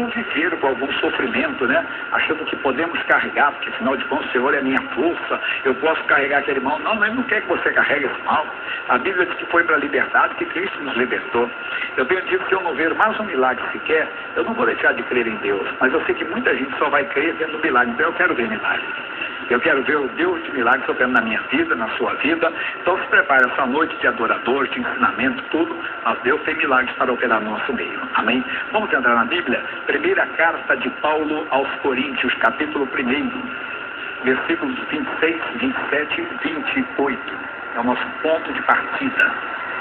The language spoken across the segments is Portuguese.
viver com algum sofrimento, né? Achando que podemos carregar, porque afinal de contas o Senhor é a minha força, eu posso carregar aquele mal. Não, Ele não quer que você carregue esse mal. A Bíblia diz que foi para a liberdade que Cristo nos libertou. Eu tenho dito que eu não ver mais um milagre sequer, eu não vou deixar de crer em Deus, mas eu sei que muita gente só vai crer vendo milagre, então eu quero ver milagre. Eu quero ver o Deus de milagres operando na minha vida, na sua vida. Então se prepare essa noite de adoradores, de ensinamento, tudo. Mas Deus tem milagres para operar no nosso meio. Amém? Vamos entrar na Bíblia? Primeira carta de Paulo aos Coríntios, capítulo 1, versículos 26, 27 e 28. É o nosso ponto de partida.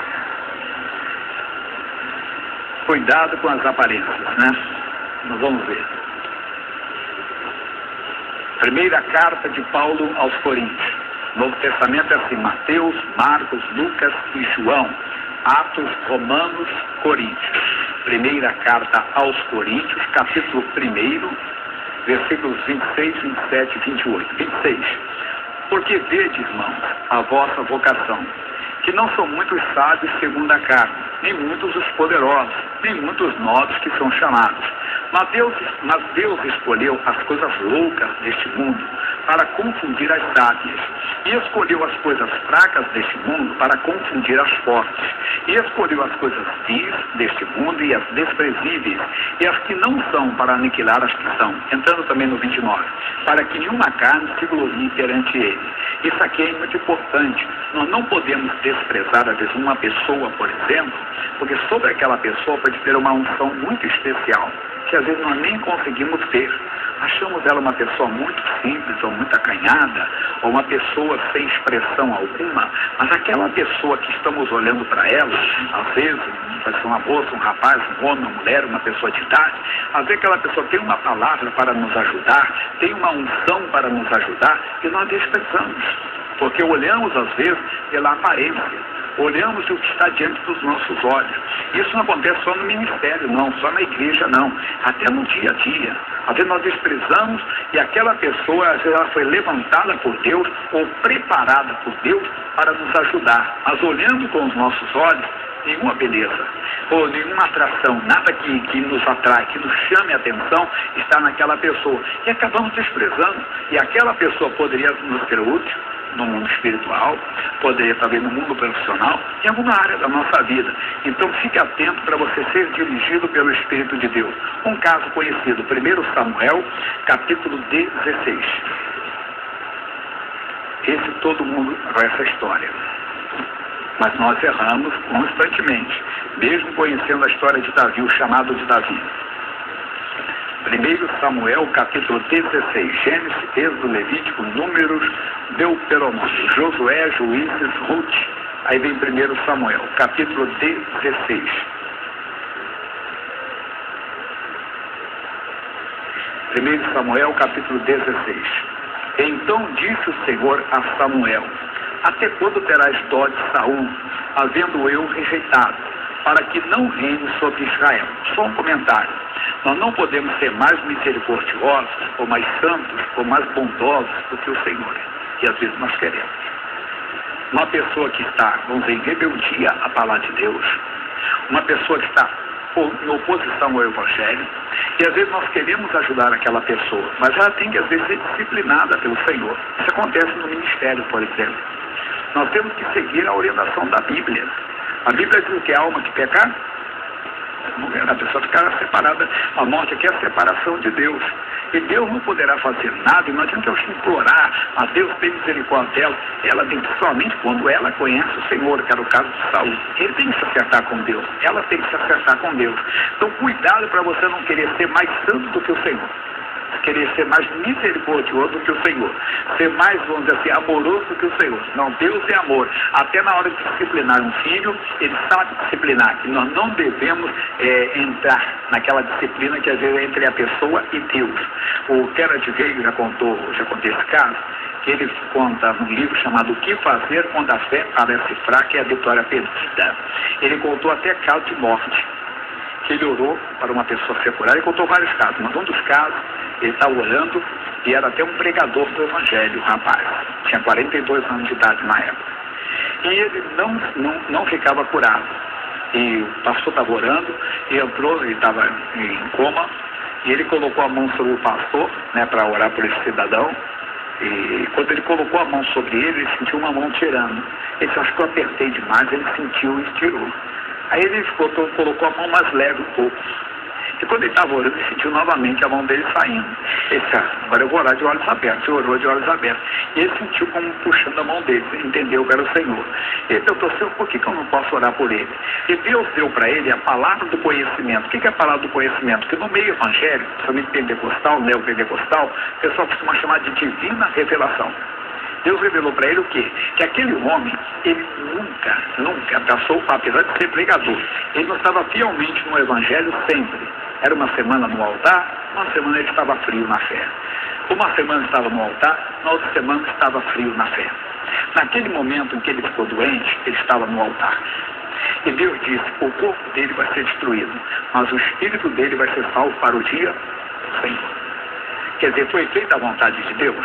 Cuidado com as aparências, né? Nós vamos ver. Primeira carta de Paulo aos Coríntios. Novo Testamento é assim: Mateus, Marcos, Lucas e João. Atos, Romanos, Coríntios. Primeira carta aos Coríntios, capítulo 1, versículos 26, 27 e 28. 26. Porque vede, irmãos, a vossa vocação, que não são muitos sábios segundo a carne, nem muitos os poderosos, nem muitos nobres que são chamados. Mas Deus escolheu as coisas loucas deste mundo para confundir as sábias, e escolheu as coisas fracas deste mundo para confundir as fortes, e escolheu as coisas vis deste mundo e as desprezíveis, e as que não são para aniquilar as que são. Entrando também no 29, para que nenhuma carne se glorie perante ele. Isso aqui é muito importante. Nós não podemos desprezar, às vezes, uma pessoa, por exemplo, porque sobre aquela pessoa pode ter uma unção muito especial, que às vezes nós nem conseguimos ter. Achamos ela uma pessoa muito simples, ou muito acanhada, ou uma pessoa sem expressão alguma, mas aquela pessoa que estamos olhando para ela, às vezes, pode ser uma moça, um rapaz, um homem, uma mulher, uma pessoa de idade, às vezes aquela pessoa tem uma palavra para nos ajudar, tem uma unção para nos ajudar, e nós desprezamos, porque olhamos às vezes pela aparência. Olhamos o que está diante dos nossos olhos. Isso não acontece só no ministério, não, só na igreja, não. Até no dia a dia. Às vezes nós desprezamos e aquela pessoa, às vezes ela foi levantada por Deus ou preparada por Deus para nos ajudar. Mas olhando com os nossos olhos, nenhuma beleza ou nenhuma atração, nada que nos atrai, que nos chame a atenção, está naquela pessoa. E acabamos desprezando. E aquela pessoa poderia nos ser útil no mundo espiritual, poderia talvez no mundo profissional, em alguma área da nossa vida. Então fique atento para você ser dirigido pelo Espírito de Deus. Um caso conhecido, 1 Samuel, capítulo 16. Esse todo mundo conhece a história. Mas nós erramos constantemente, mesmo conhecendo a história de Davi, o chamado de Davi. 1 Samuel, capítulo 16, Gênesis, Êxodo, Levítico, Números, Deuteronômio, Josué, Juízes, Ruth. Aí vem 1 Samuel, capítulo 16. Samuel, capítulo 16. Então disse o Senhor a Samuel: até quando terás dó de Saul, havendo eu rejeitado, para que não reine sobre Israel? Só um comentário. Nós não podemos ser mais misericordiosos, ou mais santos, ou mais bondosos do que o Senhor. E às vezes nós queremos. Uma pessoa que está, vamos dizer, em rebeldia à palavra de Deus, uma pessoa que está em oposição ao Evangelho, e às vezes nós queremos ajudar aquela pessoa, mas ela tem que às vezes ser disciplinada pelo Senhor. Isso acontece no ministério, por exemplo. Nós temos que seguir a orientação da Bíblia. A Bíblia diz que a alma que pecar, a pessoa ficará separada. A morte aqui é a separação de Deus. E Deus não poderá fazer nada, e não adianta eu implorar a Deus ter misericórdia dela. Ela tem que, somente quando ela conhece o Senhor, que era o caso de Saul. Ele tem que se acertar com Deus, ela tem que se acertar com Deus. Então cuidado para você não querer ser mais santo do que o Senhor, querer ser mais misericordioso do que o Senhor, ser mais, vamos dizer assim, amoroso do que o Senhor. Não, Deus é amor. Até na hora de disciplinar um filho, ele sabe disciplinar, que nós não devemos entrar naquela disciplina que às vezes é entre a pessoa e Deus. O Kenneth Hagin já contei esse caso, que ele conta num livro chamado O que Fazer Quando a Fé Parece Fraca e a Vitória Perdida. Ele contou até caso de morte, que ele orou para uma pessoa ser curada. Ele contou vários casos, mas um dos casos, ele estava orando e era até um pregador do Evangelho, o rapaz. Tinha 42 anos de idade na época. E ele não ficava curado. E o pastor estava orando, e entrou, ele estava em coma, E ele colocou a mão sobre o pastor, né, para orar por esse cidadão. E quando ele colocou a mão sobre ele, ele sentiu uma mão tirando. Ele disse, acho que eu apertei demais, ele sentiu e tirou. Aí ele colocou a mão mais leve um pouco. E quando ele estava orando, ele sentiu novamente a mão dele saindo. Ele disse, agora eu vou orar de olhos abertos. Ele orou de olhos abertos. E ele sentiu como puxando a mão dele, entendeu que era o Senhor. E ele perguntou, Senhor, por que eu não posso orar por ele? E Deus deu para ele a palavra do conhecimento. O que é a palavra do conhecimento? Que no meio evangélico, principalmente pentecostal, neopentecostal, o pessoal costuma chamar de divina revelação. Deus revelou para ele o quê? Que aquele homem, ele nunca passou, apesar de ser pregador, ele não estava fielmente no evangelho sempre. Era uma semana no altar, uma semana ele estava frio na fé. Uma semana estava no altar, na outra semana estava frio na fé. Naquele momento em que ele ficou doente, ele estava no altar. E Deus disse, o corpo dele vai ser destruído, mas o espírito dele vai ser salvo para o dia do Senhor. Quer dizer, foi feita a vontade de Deus?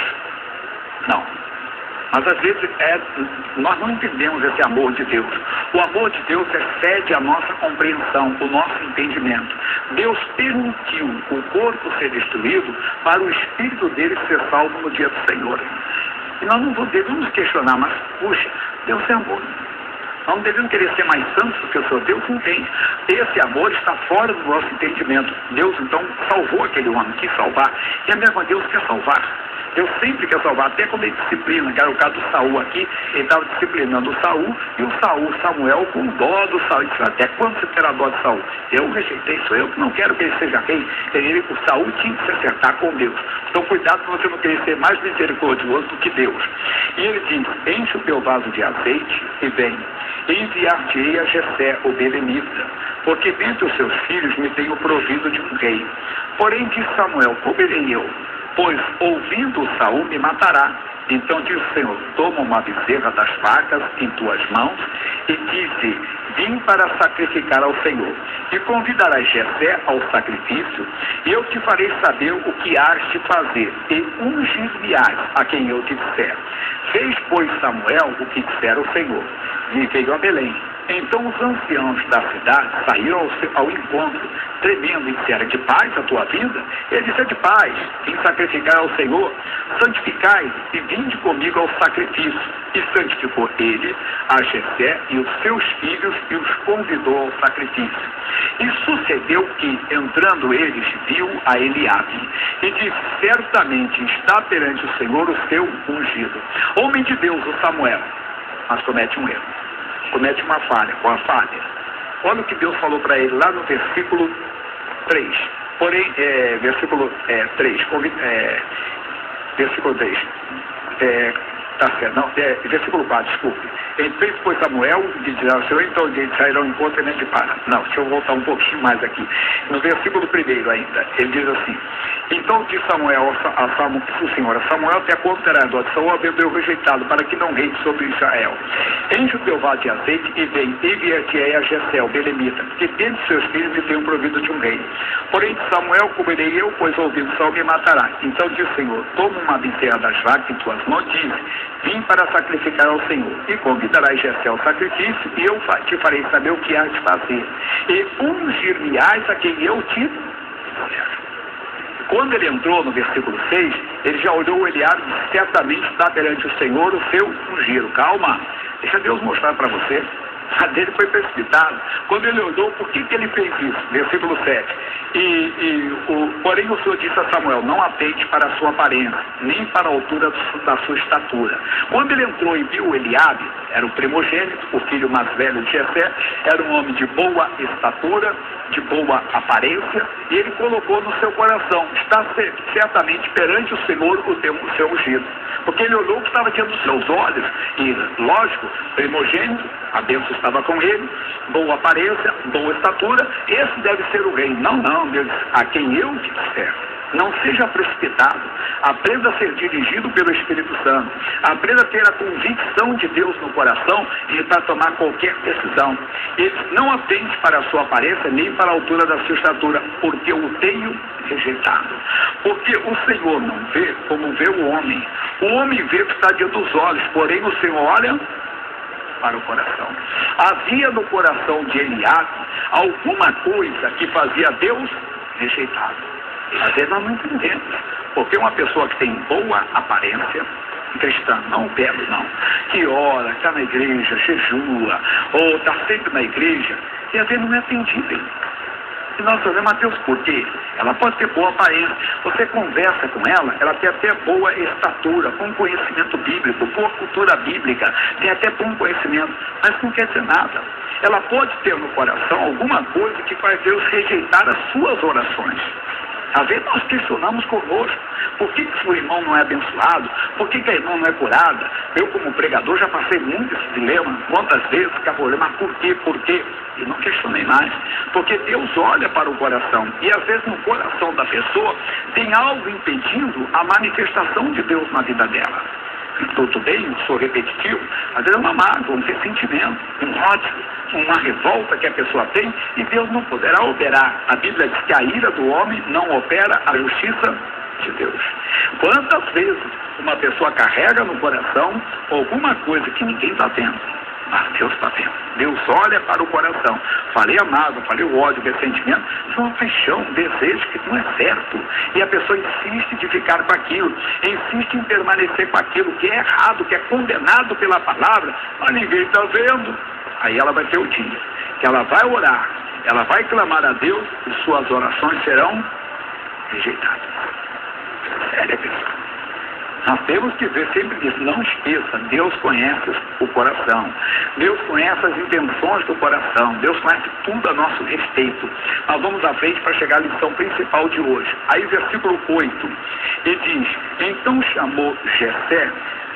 Não. Mas às vezes nós não entendemos esse amor de Deus. O amor de Deus excede a nossa compreensão, o nosso entendimento. Deus permitiu o corpo ser destruído para o espírito dele ser salvo no dia do Senhor. E nós não devemos questionar, mas, puxa, Deus é amor. Nós não devemos querer ser mais santos do que o Senhor. Deus entende. Esse amor está fora do nosso entendimento. Deus, então, salvou aquele homem, quis salvar. E a mesma Deus quer salvar. Deus sempre quer salvar, até quando ele disciplina, que era o caso do Saul aqui, ele estava disciplinando o Saul, e o Samuel, com dó do Saul, disse, até quando você terá dó de Saul? Eu rejeitei, sou eu que não quero que ele seja rei. O Saul tinha que se acertar com Deus. Então cuidado para você não querer ser mais misericordioso do que Deus. E ele diz, enche o teu vaso de azeite e vem, enviar-te-ei a Jessé, o belemita, porque dentre os seus filhos me tenho provido de um rei. Porém disse Samuel, como irei eu? Pois ouvindo Saul me matará. Então disse o Senhor, toma uma bezerra das vacas em tuas mãos e dize, vim para sacrificar ao Senhor. E convidarás Jessé ao sacrifício, e eu te farei saber o que hás de fazer, e ungir-me-ás a quem eu te disser. Fez, pois, Samuel o que dissera o Senhor, e veio a Belém. Então os anciãos da cidade saíram ao encontro, tremendo, e disseram, de paz a tua vida? Ele disse, é de paz, vim sacrificar ao Senhor, santificai e vinde comigo ao sacrifício. E santificou ele a Jessé e os seus filhos e os convidou ao sacrifício. E sucedeu que, entrando eles, viu a Eliabe e disse, certamente está perante o Senhor o seu ungido. Homem de Deus, o Samuel, mas comete um erro. Comete uma falha, com a falha. Olha o que Deus falou para ele lá no versículo 3. Porém, versículo 3. Versículo 3. Tá certo, não, versículo 4, desculpe. Fez, pois, Samuel, e dirá ao Senhor, então eles sairão ao encontro e nem de para. Não, deixa eu voltar um pouquinho mais aqui. No versículo 1 ainda, ele diz assim, então disse Samuel a Senhor, Samuel te considerado de Saul, havendo rejeitado, para que não reine sobre Israel. Enche o teu vaso de azeite e vem, enviar-te-ei a Jessé, o belemita, porque dentre seus filhos me tenho provido de um rei. Porém, Samuel, como irei eu, pois ouvindo Saul me matará. Então disse o Senhor, toma uma bezerra das vacas em tuas mãos, diz, vim para sacrificar ao Senhor, e convidarás Jessé ao sacrifício, e eu te farei saber o que hás de fazer, e ungir-me-ás a quem eu te disser. Quando ele entrou no versículo 6, ele já olhou Eliabe e disse, certamente está perante o Senhor o seu ungido. Calma, deixa Deus mostrar para você. A dele foi precipitado. Quando ele olhou, por que ele fez isso? Versículo 7. Porém o Senhor disse a Samuel, não atente para a sua aparência, nem para a altura da sua estatura. Quando ele entrou e viu Eliabe, era o primogênito, o filho mais velho de Jessé, era um homem de boa estatura, de boa aparência, e ele colocou no seu coração, está certamente perante o Senhor o seu ungido. Porque ele olhou o que estava diante dos seus olhos, e lógico, primogênito, a bênção estava com ele, boa aparência, boa estatura, esse deve ser o rei. Não, Deus, a quem eu te disser. Não seja precipitado, aprenda a ser dirigido pelo Espírito Santo, aprenda a ter a convicção de Deus no coração e para tomar qualquer decisão. E não atente para a sua aparência nem para a altura da sua estatura, porque eu o tenho rejeitado. Porque o Senhor não vê como vê o homem vê o que está diante dos olhos, porém o Senhor olha para o coração. Havia no coração de Eliabe alguma coisa que fazia Deus rejeitado. Às vezes nós não entendemos. Porque uma pessoa que tem boa aparência, cristã, não belo não, que ora, está na igreja, jejua, ou está sempre na igreja, e às vezes não é atendível. E nós sabemos, Mateus, por quê? Ela pode ter boa aparência. Você conversa com ela tem até boa estatura, bom conhecimento bíblico, boa cultura bíblica, tem até bom conhecimento, mas não quer dizer nada. Ela pode ter no coração alguma coisa que faz Deus rejeitar as suas orações. Às vezes nós questionamos conosco, por que o irmão não é abençoado? Por que a irmã não é curada? Eu, como pregador, já passei muito esse dilema, quantas vezes ficava olhando, mas por quê? Por quê? E não questionei mais, porque Deus olha para o coração, e às vezes no coração da pessoa tem algo impedindo a manifestação de Deus na vida dela. Tudo bem, sou repetitivo, às vezes é uma mágoa, um ressentimento, um ódio, uma revolta que a pessoa tem, e Deus não poderá operar. A Bíblia diz que a ira do homem não opera a justiça de Deus. Quantas vezes uma pessoa carrega no coração alguma coisa que ninguém está vendo, mas Deus está vendo. Deus olha para o coração. Falei a mágoa, falei o ódio, o ressentimento, isso é uma paixão, um desejo que não é certo. E a pessoa insiste de ficar com aquilo, insiste em permanecer com aquilo que é errado, que é condenado pela palavra, mas ninguém está vendo. Aí ela vai ter o dia que ela vai orar, ela vai clamar a Deus e suas orações serão rejeitadas. Sério, pessoal. Nós temos que ver sempre isso, não esqueça, Deus conhece o coração, Deus conhece as intenções do coração, Deus conhece tudo a nosso respeito. Nós vamos à frente para chegar à lição principal de hoje. Aí versículo 8, ele diz, então chamou Jessé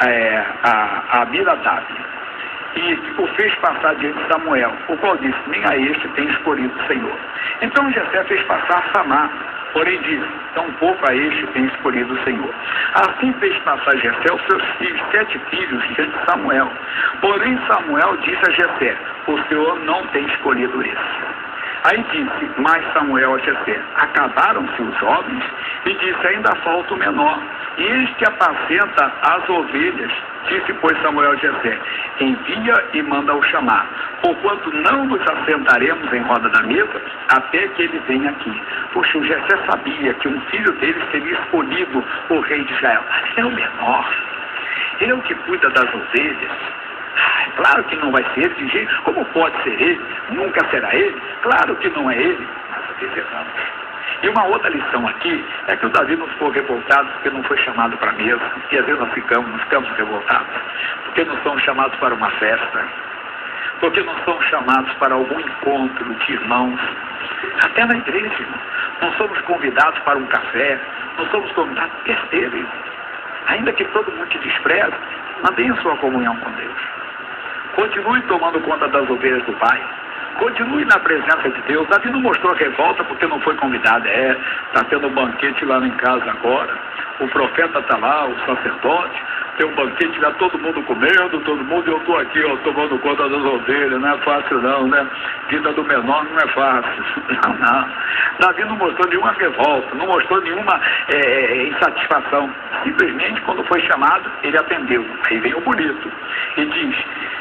a Abinadab e o fez passar diante de Samuel, o qual disse, nem a este tem escolhido o Senhor. Então Jessé fez passar Samá, porém disse, tampouco a este tem escolhido o Senhor. Assim fez passar Jessé os seus filhos, 7 filhos, diante de Samuel. Porém Samuel disse a Jessé, o Senhor não tem escolhido esse. Aí disse mais Samuel a Jessé, acabaram-se os jovens? E disse, ainda falta o menor, e este apacenta as ovelhas. Disse, pois, Samuel a Jessé, envia e manda-o chamar, porquanto não nos assentaremos em roda da mesa até que ele venha aqui. Poxa, o Jessé sabia que um filho dele seria escolhido o rei de Israel. Mas ele é o menor, ele é o que cuida das ovelhas. Claro que não vai ser ele de jeito, como pode ser ele? Nunca será ele? Claro que não é ele, mas observamos. E uma outra lição aqui é que o Davi não ficou revoltado porque não foi chamado para a mesa. E às vezes nós ficamos revoltados porque não somos chamados para uma festa, porque não somos chamados para algum encontro de irmãos, até na igreja, irmão. Não somos convidados para um café, não somos convidados para besteira, irmão. Ainda que todo mundo te despreze, mantenha sua comunhão com Deus. Continue tomando conta das ovelhas do Pai. Continue na presença de Deus. Davi não mostrou revolta porque não foi convidado. Está tendo um banquete lá em casa agora. O profeta está lá, o sacerdote. Tem um banquete, está todo mundo comendo, todo mundo. E eu estou aqui, tomando conta das ovelhas. Não é fácil não, né? Vida do menor não é fácil. Não. Davi não mostrou nenhuma revolta, não mostrou nenhuma insatisfação. Simplesmente, quando foi chamado, ele atendeu. Aí vem o bonito. E diz...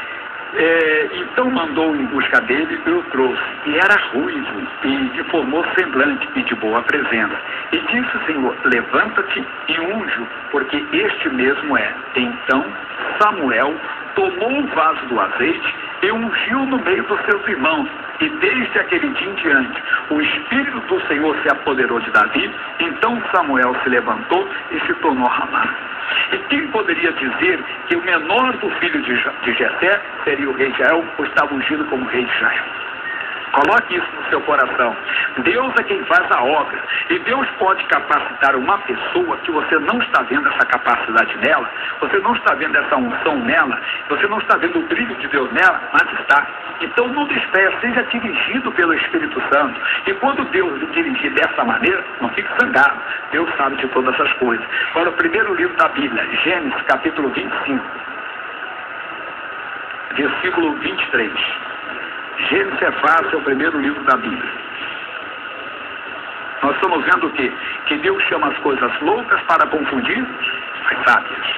então mandou em busca dele e o trouxe, e era ruivo, e de formoso semblante, e de boa presença. E disse o Senhor, levanta-te e unge, porque este mesmo é. Então Samuel tomou um vaso do azeite e ungiu no meio dos seus irmãos. E desde aquele dia em diante, o Espírito do Senhor se apoderou de Davi. Então Samuel se levantou e se tornou Ramá. E quem poderia dizer que o menor do filho de Jessé seria o rei de Israel, ou estava ungido como rei de Israel? Coloque isso no seu coração. Deus é quem faz a obra. E Deus pode capacitar uma pessoa que você não está vendo essa capacidade nela, você não está vendo essa unção nela, você não está vendo o brilho de Deus nela, mas está. Então não despreze, seja dirigido pelo Espírito Santo. E quando Deus lhe dirigir dessa maneira, não fique zangado. Deus sabe de todas essas coisas. Agora, o primeiro livro da Bíblia, Gênesis, capítulo 25, versículo 23. Gênesis é fácil, é o primeiro livro da Bíblia. Nós estamos vendo o quê? Que Deus chama as coisas loucas para confundir as sábias.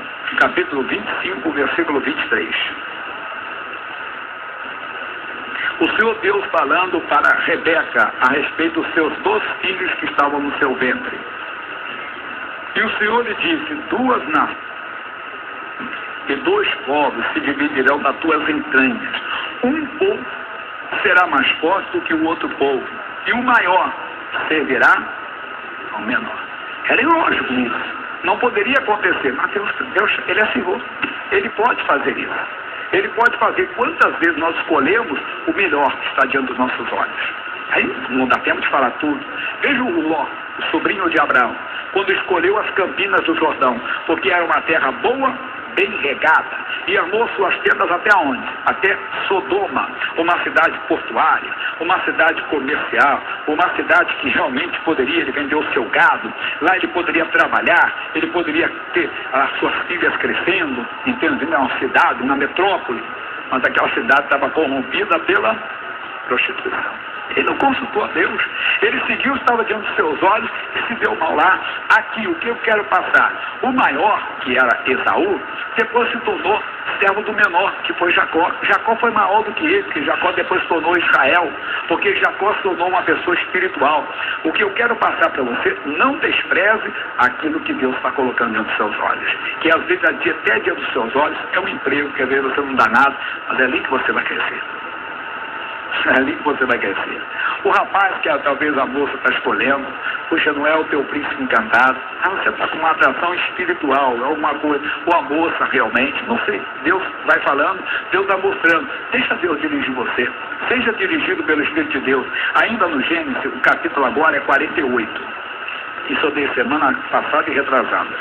Capítulo 25, versículo 23. O Senhor Deus falando para Rebeca a respeito dos seus 2 filhos que estavam no seu ventre. E o Senhor lhe disse: 2 nações e 2 povos se dividirão das tuas entranhas. Um povo será mais forte do que o outro povo, e o maior servirá ao menor. Era ilógico isso. Não poderia acontecer, mas Deus, Ele é Senhor. Ele pode fazer isso. Ele pode fazer. Quantas vezes nós escolhemos o melhor que está diante dos nossos olhos? Aí não dá tempo de falar tudo. Veja o Ló, o sobrinho de Abraão, quando escolheu as campinas do Jordão, porque era uma terra boa, bem regada, e armou suas tendas até onde? Até Sodoma, uma cidade portuária, uma cidade comercial, uma cidade que realmente poderia, ele vender o seu gado, lá ele poderia trabalhar, ele poderia ter as suas filhas crescendo, entendeu? Uma cidade, uma metrópole, mas aquela cidade estava corrompida pela prostituição. Ele não consultou a Deus, ele seguiu, estava diante dos seus olhos e se deu mal lá. Aqui, o que eu quero passar? O maior, que era Esaú, depois se tornou servo do menor, que foi Jacó. Jacó foi maior do que ele, porque Jacó depois se tornou Israel, porque Jacó se tornou uma pessoa espiritual. O que eu quero passar para você, não despreze aquilo que Deus está colocando diante dos seus olhos, que às vezes até diante dos seus olhos é um emprego, que às vezes você não dá nada, mas é ali que você vai crescer. É ali que você vai crescer. O rapaz que talvez a moça está escolhendo, puxa, não é o teu príncipe encantado. Você está com uma atração espiritual, é alguma coisa. Ou a moça realmente, não sei. Deus vai falando, Deus vai mostrando. Deixa Deus dirigir você. Seja dirigido pelo Espírito de Deus. Ainda no Gênesis, o capítulo agora é 48. Isso eu dei semana passada e retrasada.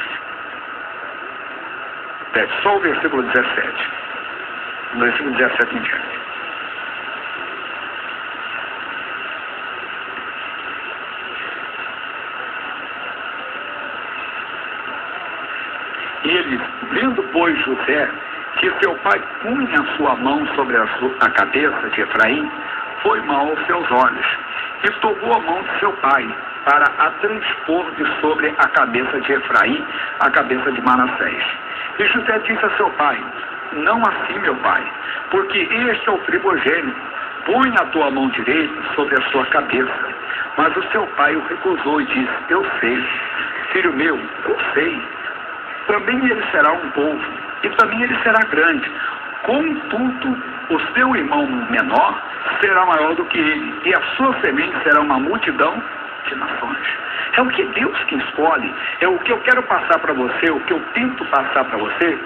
Só o versículo 17. No versículo 17 em diante. Ele, vendo, pois, José, que seu pai punha a sua mão sobre a cabeça de Efraim, foi mal aos seus olhos, e tomou a mão de seu pai, para a transpor de sobre a cabeça de Efraim, a cabeça de Manassés. E José disse a seu pai: não assim, meu pai, porque este é o primogênito, põe a tua mão direita sobre a sua cabeça. Mas o seu pai o recusou e disse: eu sei, filho meu, eu sei. Também ele será um povo, e também ele será grande. Contudo, o seu irmão menor será maior do que ele, e a sua semente será uma multidão de nações. É o que Deus que escolhe, é o que eu quero passar para você, o que eu tento passar para você,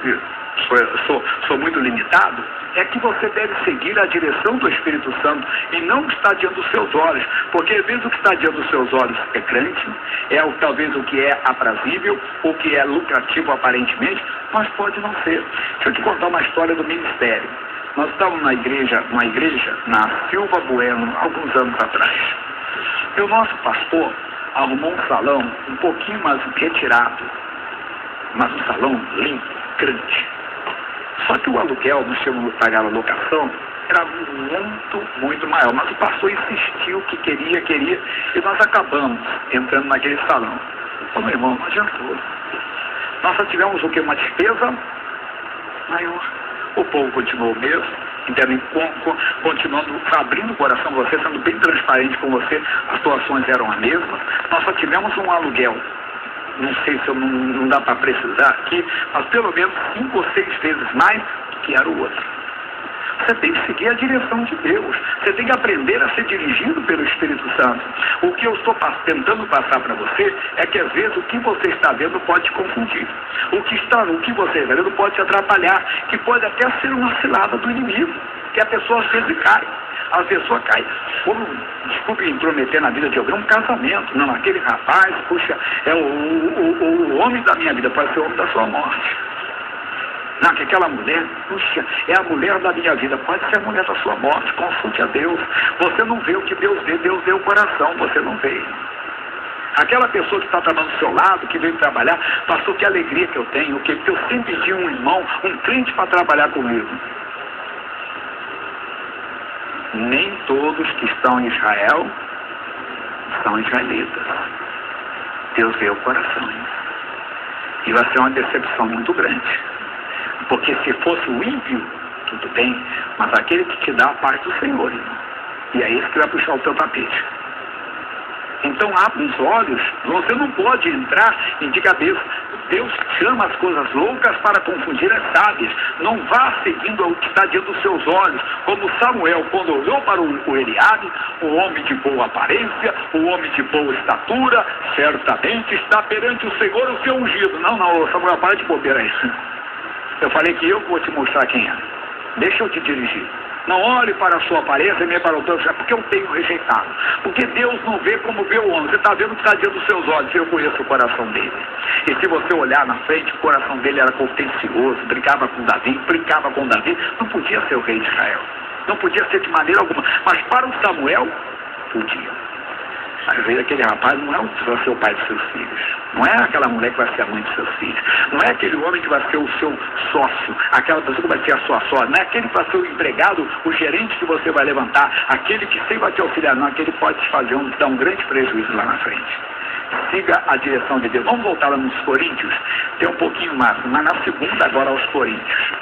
sou muito limitado, é que você deve seguir a direção do Espírito Santo e não está diante dos seus olhos, porque às vezes o que está diante dos seus olhos é grande, talvez o que é aprazível, o que é lucrativo aparentemente, mas pode não ser. Deixa eu te contar uma história do ministério. Nós estávamos numa igreja na Silva Bueno, alguns anos atrás. E o nosso pastor arrumou um salão um pouquinho mais retirado, mas um salão limpo, grande. Só que o aluguel, nós tínhamos que pagar a locação, era muito maior. Mas o pastor insistiu que queria, e nós acabamos entrando naquele salão. Ô, meu irmão, não adiantou. Nós só tivemos o quê? Uma despesa maior. O povo continuou o mesmo, continuando abrindo o coração para você, sendo bem transparente com você, as situações eram as mesmas. Nós só tivemos um aluguel. Não sei se não dá para precisar aqui, mas pelo menos 5 ou 6 vezes mais do que era o outro. Você tem que seguir a direção de Deus. Você tem que aprender a ser dirigido pelo Espírito Santo. O que eu estou tentando passar para você é que às vezes o que você está vendo pode te confundir. O que você está vendo pode te atrapalhar, que pode até ser uma cilada do inimigo, que a pessoa às vezes cai. A pessoa cai, desculpe intrometer na vida de alguém, um casamento. Não, aquele rapaz, puxa, é o homem da minha vida, pode ser o homem da sua morte. Não, que aquela mulher, puxa, é a mulher da minha vida, pode ser a mulher da sua morte. Consulte a Deus. Você não vê o que Deus vê o coração, você não vê. Aquela pessoa que está trabalhando do seu lado, que veio trabalhar, pastor, que alegria que eu tenho, que eu sempre pedi um irmão, um crente para trabalhar comigo. Nem todos que estão em Israel são israelitas. Deus vê o coração. E vai ser uma decepção muito grande. Porque se fosse o ímpio tudo bem, mas aquele que te dá a paz do Senhor, irmão. E é esse que vai puxar o teu tapete. Então abre os olhos, você não pode entrar de cabeça. Deus chama as coisas loucas para confundir as sábias. Não vá seguindo o que está diante dos seus olhos. Como Samuel, quando olhou para o Eliabe, o homem de boa aparência, o homem de boa estatura, certamente está perante o Senhor o seu ungido. Não, Samuel, para de bobeira aí. Eu falei que eu vou te mostrar quem é. Deixa eu te dirigir. Não olhe para a sua aparência nem para o teu, porque eu tenho rejeitado. Porque Deus não vê como vê o homem. Você está vendo o que está diante dos seus olhos. Eu conheço o coração dele. E se você olhar na frente, o coração dele era contencioso, brincava com Davi, não podia ser o rei de Israel. Não podia ser de maneira alguma. Mas para o Samuel, podia. Às vezes aquele rapaz não é o que vai ser o pai dos seus filhos. Não é aquela mulher que vai ser a mãe dos seus filhos. Não é aquele homem que vai ser o seu sócio. Aquela pessoa que vai ser a sua sócia. Não é aquele que vai ser o empregado, o gerente que você vai levantar. Aquele que sempre vai te auxiliar. Não, aquele pode te fazer dar um grande prejuízo lá na frente. Siga a direção de Deus. Vamos voltar lá nos Coríntios. Tem um pouquinho mais. Mas na segunda agora aos Coríntios.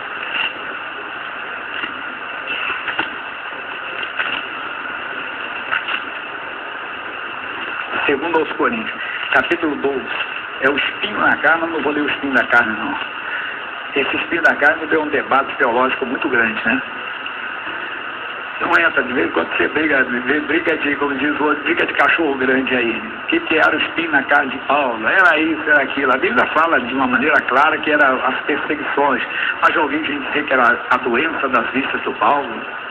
Segundo aos Coríntios, capítulo 12, é o espinho na carne. Eu não vou ler o espinho da carne, não. Esse espinho da carne deu um debate teológico muito grande, né? Não entra, de vez em quando você briga de, como diz o outro, briga de cachorro grande aí. O que era o espinho na carne de Paulo? Era isso, era aquilo. A Bíblia fala de uma maneira clara que era as perseguições. Mas já ouvi gente dizer que era a doença das vistas do Paulo,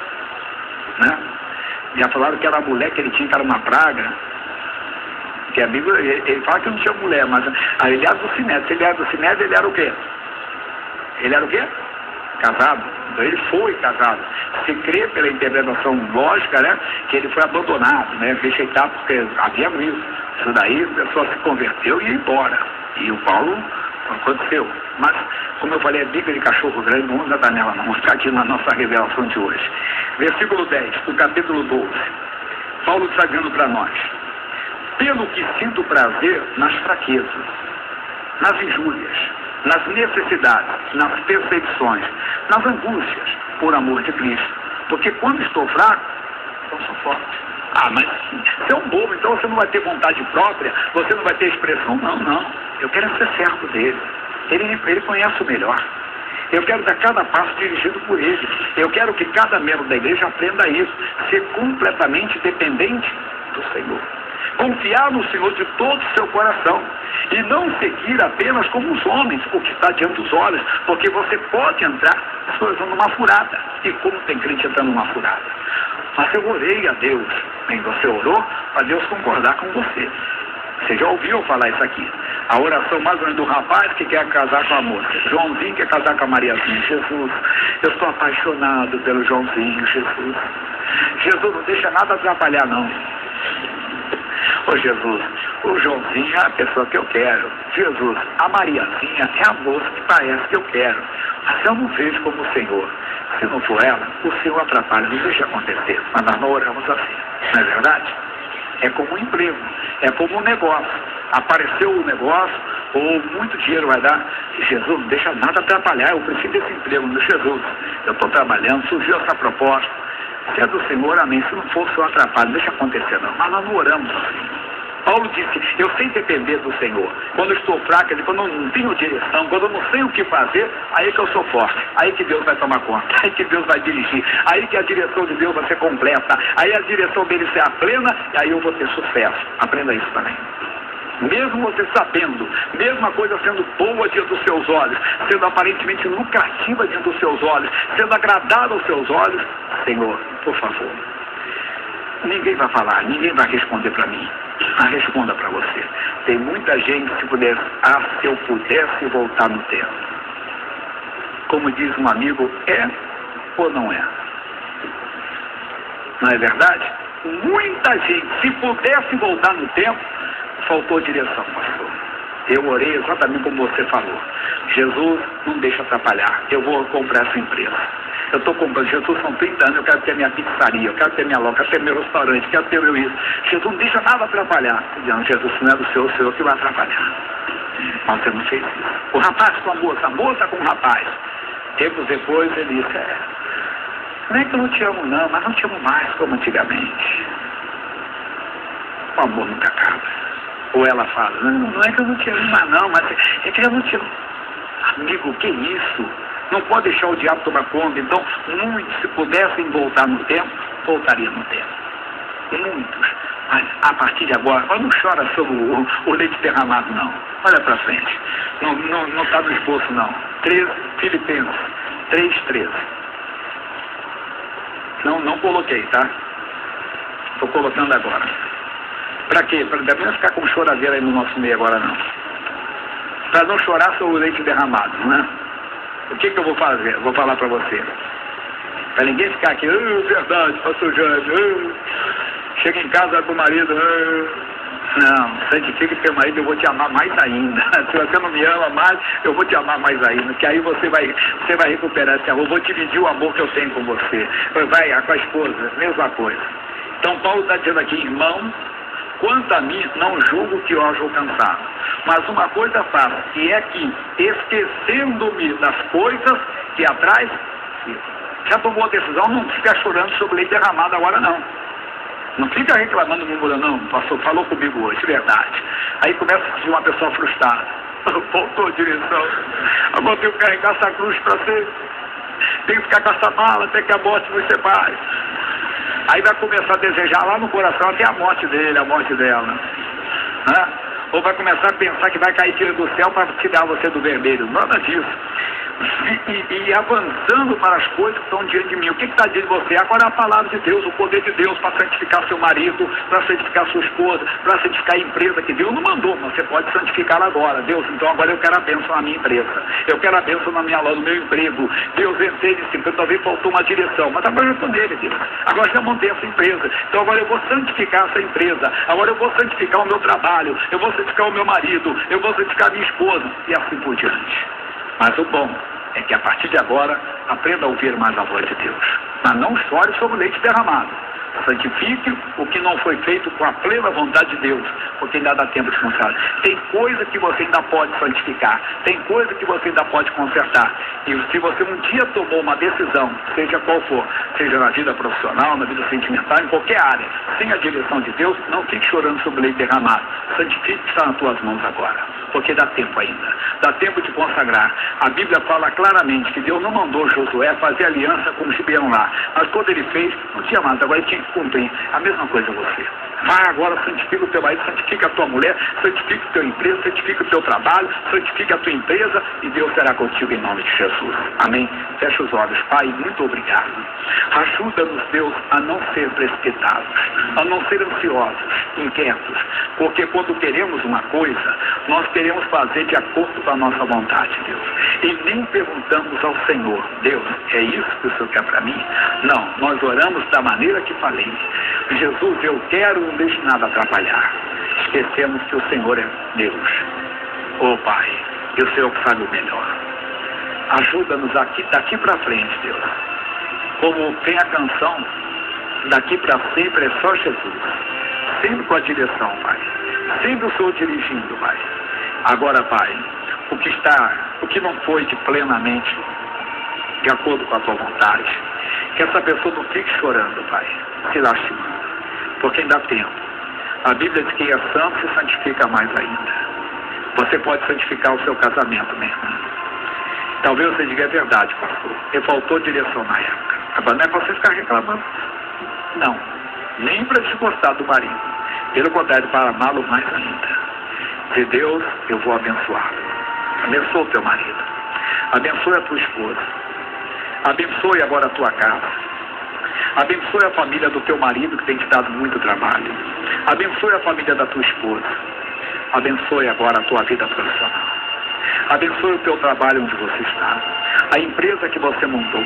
né? Já falaram que era a mulher que ele tinha, que era uma praga. Que a Bíblia, ele fala que não tinha mulher, mas ele era do Sinédrio. Se ele era do Sinédrio, ele era o quê? Ele era o quê? Casado. Então ele foi casado. Se crê pela interpretação lógica, né, que ele foi abandonado, né, rejeitado, porque havia isso. Isso daí a pessoa se converteu e ia embora. E o Paulo aconteceu. Mas, como eu falei, é bica de cachorro grande, não vamos andar nela, não. Vamos ficar aqui na nossa revelação de hoje. Versículo 10, do capítulo 12. Paulo está dizendo para nós: pelo que sinto prazer nas fraquezas, nas injúrias, nas necessidades, nas perseguições, nas angústias, por amor de Cristo. Porque quando estou fraco, eu sou forte. Ah, mas você é um bobo, então você não vai ter vontade própria, você não vai ter expressão. Não. Eu quero ser servo dele. Ele conhece o melhor. Eu quero dar cada passo dirigido por ele. Eu quero que cada membro da igreja aprenda isso. Ser completamente dependente do Senhor. Confiar no Senhor de todo o seu coração e não seguir apenas como os homens, o que está diante dos olhos, porque você pode entrar numa furada. E como tem crente entrando numa furada? Mas eu orei a Deus, e você orou para Deus concordar com você. Você já ouviu falar isso aqui? A oração mais grande do rapaz que quer casar com a moça. Joãozinho quer casar com a Mariazinha. Jesus, eu estou apaixonado pelo Joãozinho, Jesus. Jesus, não deixa nada atrapalhar, não. Ô Jesus, o Joãozinho é a pessoa que eu quero. Jesus, a Mariazinha é a moça que parece que eu quero. Mas eu não vejo como o Senhor. Se não for ela, o Senhor atrapalha, não deixa acontecer. Mas nós não oramos assim, não é verdade? É como um emprego, é como um negócio. Apareceu o negócio, ou muito dinheiro vai dar. Jesus, não deixa nada atrapalhar, eu preciso desse emprego. Jesus, eu estou trabalhando, surgiu essa proposta. Se é do Senhor, amém. Se não for, o Senhor atrapalha, não deixa acontecer não. Mas nós não oramos assim. Paulo disse, eu sei depender do Senhor. Quando eu estou fraco, quando eu não tenho direção, quando eu não sei o que fazer, aí que eu sou forte. Aí que Deus vai tomar conta. Aí que Deus vai dirigir. Aí que a direção de Deus vai ser completa. Aí a direção dele será plena e aí eu vou ter sucesso. Aprenda isso também. Mesmo você sabendo, mesmo a coisa sendo boa diante dos seus olhos, sendo aparentemente lucrativa diante dos seus olhos, sendo agradável aos seus olhos, Senhor, por favor, ninguém vai falar, ninguém vai responder para mim. Mas responda para você. Tem muita gente, se eu pudesse voltar no tempo. Como diz um amigo, é ou não é? Não é verdade? Muita gente, se pudesse voltar no tempo, faltou direção, pastor. Eu orei exatamente como você falou. Jesus, não deixa atrapalhar. Eu vou comprar essa empresa. Eu estou comprando, Jesus, são 30 anos, eu quero ter minha pizzaria, eu quero ter minha loja, eu quero ter meu restaurante, eu quero ter meu isso. Jesus, não deixa nada atrapalhar. Não, Jesus, se não é do Senhor, o Senhor que vai atrapalhar. Mas você não fez isso. O rapaz com a moça com o rapaz. Tempos depois ele disse, não é que eu não te amo não, mas não te amo mais como antigamente. O amor nunca acaba. Ou ela fala, não é que eu não te amo mais não, mas é que eu não te amo. Amigo, que isso? Não pode deixar o diabo tomar conta. Então, muitos, se pudessem voltar no tempo, voltariam no tempo. Muitos. Mas, a partir de agora não chora sobre o leite derramado, não. Olha para frente. Não está no esboço, não. 13, Filipenses 3:13. Não coloquei, tá? Estou colocando agora. Para quê? Para não ficar com choradeira aí no nosso meio agora, não. Para não chorar sobre o leite derramado, né? O que eu vou fazer? Eu vou falar para você. Para ninguém ficar aqui, verdade, pastor Jaime, chega em casa com o marido, não, santifique teu marido, eu vou te amar mais ainda. Se você não me ama mais, eu vou te amar mais ainda, que aí você vai recuperar esse amor, eu vou dividir o amor que eu tenho com você. Vai, com a esposa, mesma coisa. Então Paulo está dizendo aqui, irmão, quanto a mim, não julgo que eu haja alcançado. Mas uma coisa faço, que é que, esquecendo-me das coisas que atrás, já tomou a decisão, não fica chorando sobre leite derramado agora não. Não fica reclamando, murmurando, não, pastor, falou comigo hoje, verdade. Aí começa a surgir uma pessoa frustrada. Faltou direção. Agora tenho que carregar essa cruz para você. Tenho que ficar com essa mala até que a morte nos separe. Aí vai começar a desejar lá no coração até a morte dele, a morte dela. Né? Ou vai começar a pensar que vai cair tiro do céu para tirar você do vermelho. Nada disso. E avançando para as coisas que estão diante de mim. O que está diante de você? Agora a palavra de Deus, o poder de Deus para santificar seu marido, para santificar sua esposa, para santificar a empresa que Deus não mandou, mas você pode santificar agora. Deus, então agora eu quero a bênção na minha empresa. Eu quero a bênção na minha loja, no meu emprego. Deus, entrei nesse emprego, talvez faltou uma direção, mas agora eu estou nele, Deus. Agora já montei essa empresa. Então agora eu vou santificar essa empresa. Agora eu vou santificar o meu trabalho. Eu vou santificar o meu marido. Eu vou santificar a minha esposa. E assim por diante. Mas o bom é que a partir de agora, aprenda a ouvir mais a voz de Deus. Mas não chore sobre o leite derramado. Santifique o que não foi feito com a plena vontade de Deus, porque ainda dá tempo de consertar. Tem coisa que você ainda pode santificar, tem coisa que você ainda pode consertar. E se você um dia tomou uma decisão, seja qual for, seja na vida profissional, na vida sentimental, em qualquer área, sem a direção de Deus, não fique chorando sobre o leite derramado. Santifique o que está nas tuas mãos agora, porque dá tempo ainda. Dá tempo de consagrar. A Bíblia fala claramente que Deus não mandou Josué fazer aliança com os que vieram lá. Mas quando ele fez, não tinha mais, agora ele tinha que cumprir. A mesma coisa você. Vai agora, santifica o teu marido, santifica a tua mulher, santifica o teu emprego, santifica o teu trabalho, santifica a tua empresa e Deus será contigo em nome de Jesus. Amém? Fecha os olhos. Pai, muito obrigado. Ajuda-nos, Deus, a não ser precipitados, a não ser ansiosos, inquietos, porque quando queremos uma coisa, nós queremos fazer de acordo com a nossa vontade, Deus. E nem perguntamos ao Senhor, Deus, é isso que o Senhor quer para mim? Não, nós oramos da maneira que falei. Jesus, eu quero, não deixe nada atrapalhar. Esquecemos que o Senhor é Deus. Oh Pai, e o Senhor sabe o melhor. Ajuda-nos aqui, daqui para frente, Deus. Como tem a canção, daqui para sempre é só Jesus. Sempre com a direção, Pai. Sempre o Senhor dirigindo, Pai. Agora, Pai, o que não foi de plenamente de acordo com a tua vontade, que essa pessoa não fique chorando, Pai, se lastimando, porque ainda há tempo. A Bíblia diz que quem é santo se santifica mais ainda. Você pode santificar o seu casamento, minha irmã. Talvez você diga, é verdade, pastor, me faltou direção na época. Agora não é para você ficar reclamando. Não, nem para desgostar do marido. Pelo contrário, para amá-lo mais ainda. De Deus, eu vou abençoá-lo. Abençoa o teu marido. Abençoe a tua esposa. Abençoe agora a tua casa. Abençoe a família do teu marido que tem te dado muito trabalho. Abençoe a família da tua esposa. Abençoe agora a tua vida profissional. Abençoe o teu trabalho onde você está. A empresa que você montou.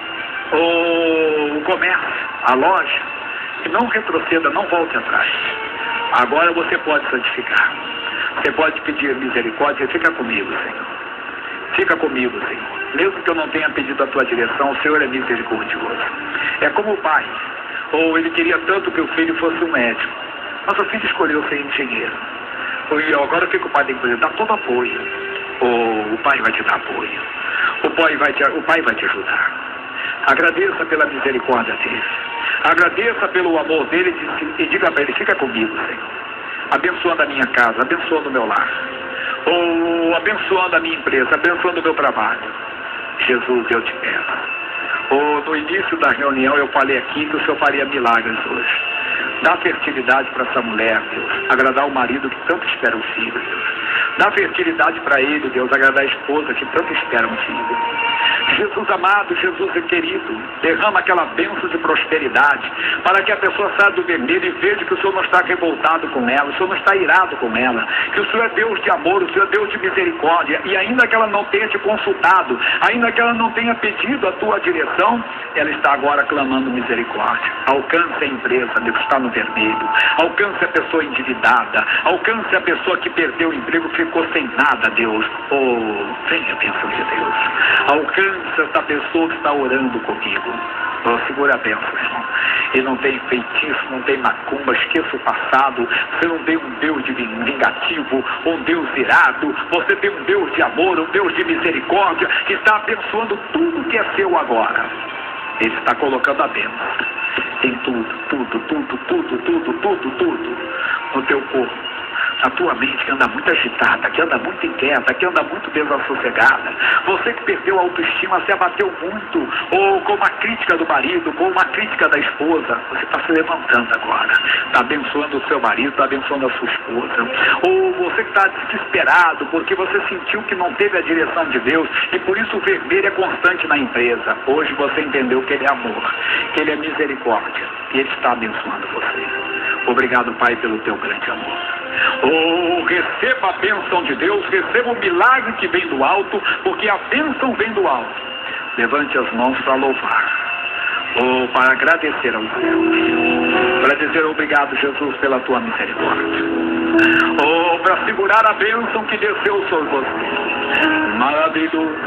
O comércio, a loja. E não retroceda, não volte atrás. Agora você pode santificar. Você pode pedir misericórdia. Fica comigo, Senhor. Fica comigo, Senhor. Mesmo que eu não tenha pedido a tua direção, o Senhor é misericordioso. É como o pai. Ou ele queria tanto que o filho fosse um médico. Mas o filho escolheu ser engenheiro. E agora o que o pai tem que fazer? Dar todo apoio. Ou o pai vai te dar apoio. O Pai vai te ajudar. Agradeça pela misericórdia dele. Agradeça pelo amor dele e diga para ele: fica comigo, Senhor. Abençoando a minha casa, abençoando o meu lar. Ou abençoando a minha empresa, abençoando o meu trabalho. Jesus, eu te peço. No início da reunião eu falei aqui que o Senhor faria milagres hoje. Dá fertilidade para essa mulher, Deus. Agradar o marido que tanto espera um filho, Deus. Dá fertilidade para ele, Deus. Agradar a esposa que tanto espera um filho. Jesus amado, Jesus querido, derrama aquela bênção de prosperidade para que a pessoa saia do vermelho e veja que o Senhor não está revoltado com ela, o Senhor não está irado com ela, que o Senhor é Deus de amor, o Senhor é Deus de misericórdia, e ainda que ela não tenha te consultado, ainda que ela não tenha pedido a tua direção, ela está agora clamando misericórdia. Alcance a empresa, Deus, está no vermelho. Alcance a pessoa endividada, alcance a pessoa que perdeu o emprego, ficou sem nada, Deus. Venha, bênção de Deus. Alcance essa pessoa que está orando comigo. Segura a bênção, irmão. E não tem feitiço, não tem macumba, esqueça o passado. Você não tem um Deus de vingativo, um Deus irado. Você tem um Deus de amor, um Deus de misericórdia, que está abençoando tudo que é seu agora. Ele está colocando a bênção em tudo no teu corpo, na tua mente, que anda muito agitada, que anda muito inquieta, que anda muito desassossegada. Você que perdeu a autoestima, se abateu muito, ou com uma crítica do marido, com uma crítica da esposa, você está se levantando agora, está abençoando o seu marido, está abençoando a sua esposa. Ou você que está desesperado porque você sentiu que não teve a direção de Deus e por isso o vermelho é constante na empresa. Hoje você entendeu que Ele é amor, que Ele é misericórdia, e Ele está abençoando você. Obrigado, Pai, pelo teu grande amor. Receba a bênção de Deus, receba o milagre que vem do alto, porque a bênção vem do alto. Levante as mãos para louvar, para agradecer ao Senhor, para dizer obrigado, Jesus, pela tua misericórdia, para segurar a bênção que desceu sobre você. Maravilhoso,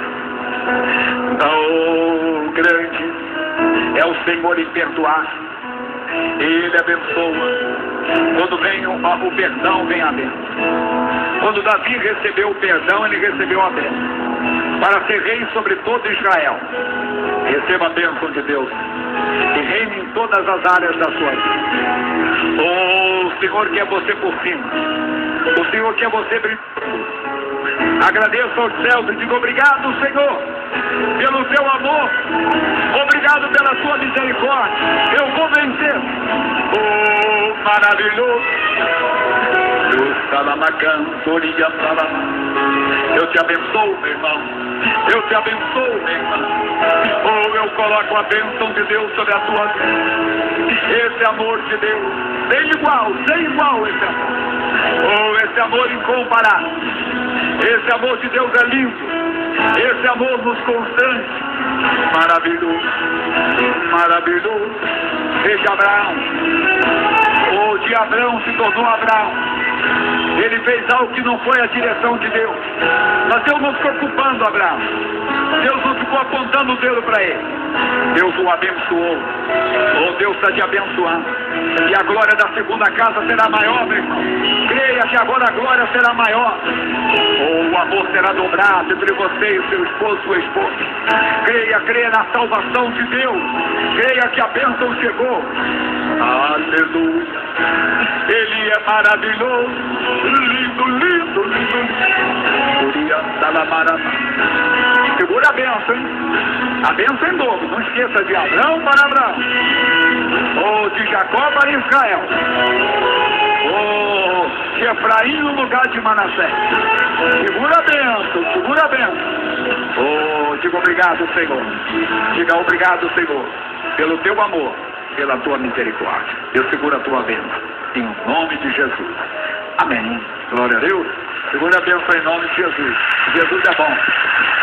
grande é o Senhor em perdoar. Ele abençoa. Quando vem o perdão, vem a bênção. Quando Davi recebeu o perdão, ele recebeu a bênção para ser rei sobre todo Israel. Receba a bênção de Deus e reine em todas as áreas da sua vida. O Senhor quer você por cima. O Senhor quer você brilhando. Agradeço aos céus e digo obrigado, Senhor, pelo teu amor. Obrigado pela tua misericórdia. Eu vou vencer. Maravilhoso. Eu te abençoo, meu irmão. Eu te abençoo, meu irmão. Eu coloco a bênção de Deus sobre a tua vida. Esse amor de Deus, sem igual esse amor. Esse amor incomparável. Esse amor de Deus é lindo. Esse amor nos constrange. Maravilhoso. Maravilhoso. Veja Abraão. De Abraão se tornou Abraão. Ele fez algo que não foi a direção de Deus. Mas Deus não ficou culpando Abraão. Deus não ficou apontando o dedo para ele. Deus o abençoou. Deus está te abençoando. E a glória da segunda casa será maior, meu irmão. Creia que agora a glória será maior. O amor será dobrado entre você e o seu esposo, sua esposa. Creia na salvação de Deus. Creia que a bênção chegou. Aleluia. Ele é maravilhoso. Lindo, lindo, lindo. Segura a bênção, hein? A bênção em dobro. Não esqueça de Abraão para Abraão. De Jacó para Israel. De Efraim no lugar de Manassés. Segura a bênção, segura a bênção. Diga obrigado, Senhor. Diga obrigado, Senhor, pelo teu amor, pela tua misericórdia. Eu seguro a tua bênção, em nome de Jesus. Amém. Glória a Deus. Segura a bênção em nome de Jesus. Jesus é bom.